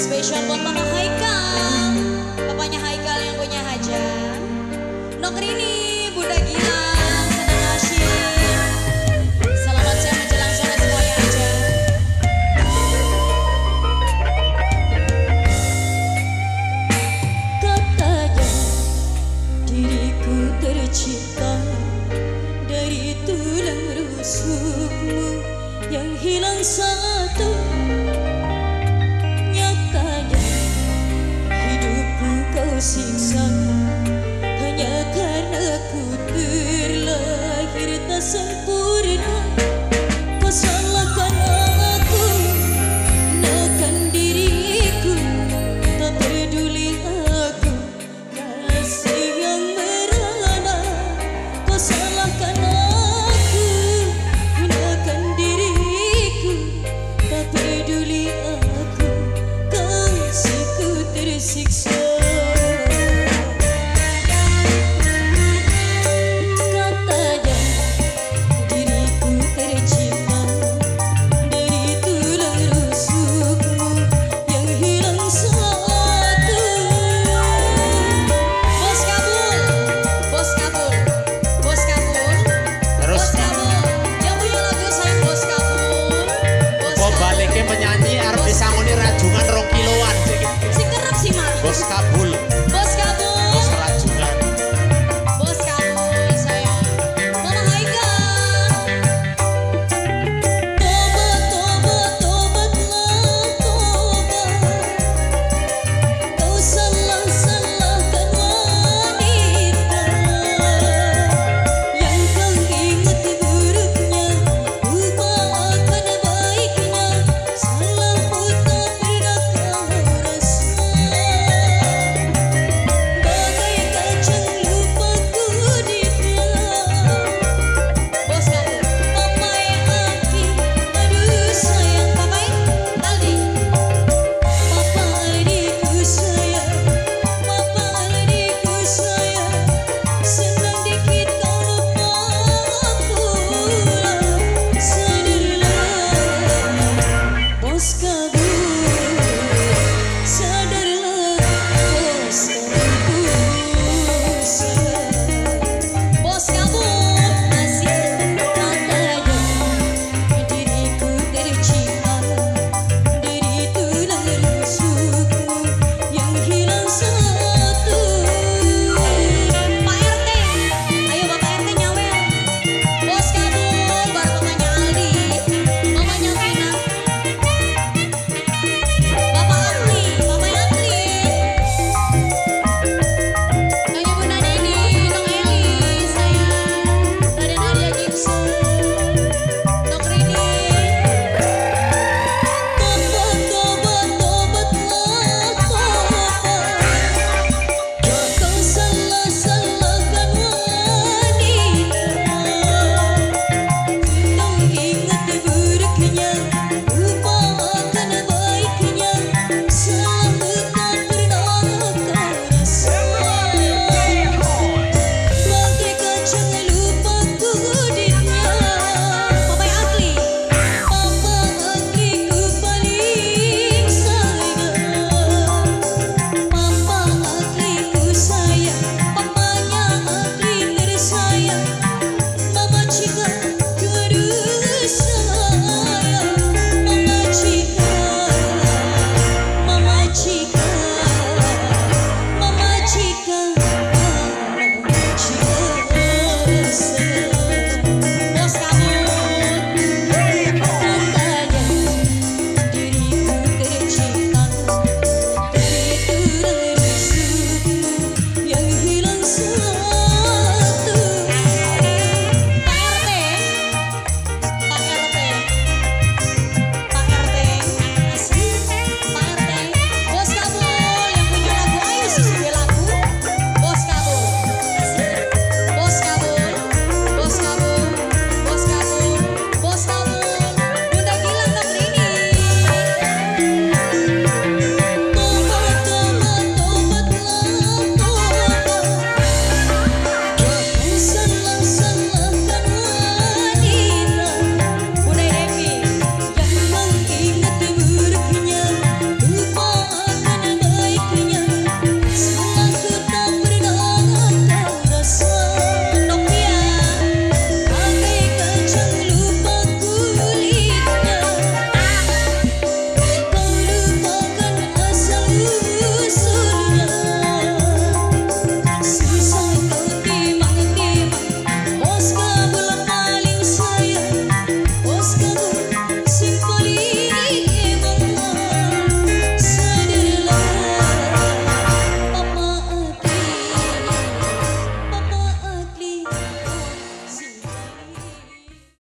Spesial buat Mama Haikal, papanya Haikal yang punya hajat. Nokrini, Bunda Gilang, senang asyik. Selamat siang menjelang sore semuanya aja. Katanya diriku tercipta dari tulang rusukmu yang hilang satu. Siksa hanya karena ku terlahir tak sempurna. Kau salahkan aku, menekan diriku, tak peduli aku kasih yang merana. Kau salahkan aku, menekan diriku, tak peduli aku kasihku tersiksa. Penyanyi arep disangoni rajungan 2 kiloan sih. Sing kerep sih, Mas. Bos kabul.